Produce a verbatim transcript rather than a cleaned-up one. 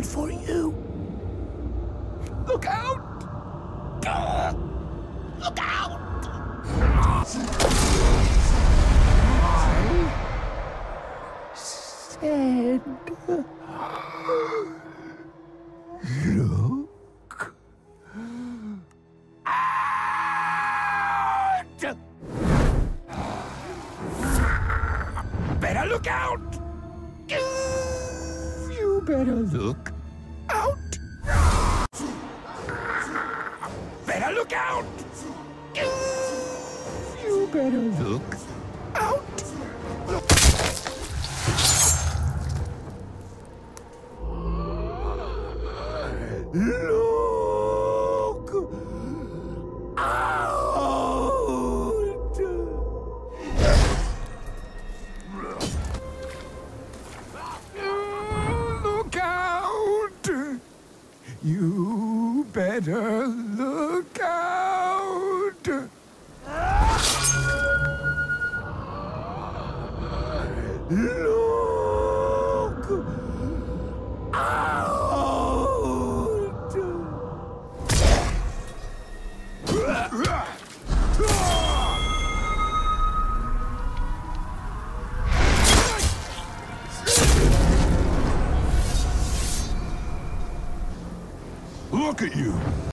good for you. Look out! Look out! I said, look out! Better look out! You better look out! Better look out! You better look out! Look out! Look out! You better look out! Look out! Look at you!